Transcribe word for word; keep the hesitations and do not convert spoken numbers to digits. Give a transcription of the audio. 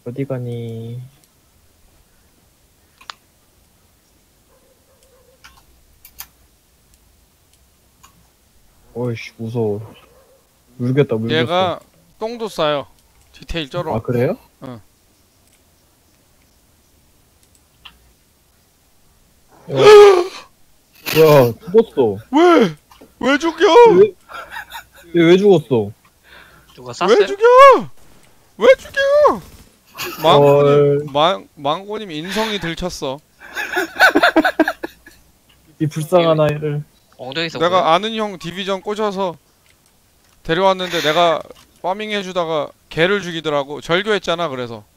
어디 가니? 어이씨 무서워. 물겠다 물겠어. 얘가 똥도 싸요. 디테일 쩔어. 아 그래요? 응. 야, 뭐야 죽었어. 왜? 왜 죽여? 왜, 얘 왜 죽었어? 누가 쐈어요? 왜 죽여? 왜 죽여? 망고님, 망, 망고님 인성이 들쳤어. 이 불쌍한 아이를. 엉덩이에서 내가 아는 형 디비전 꽂아서 데려왔는데 내가 파밍 해주다가 개를 죽이더라고. 절교했잖아. 그래서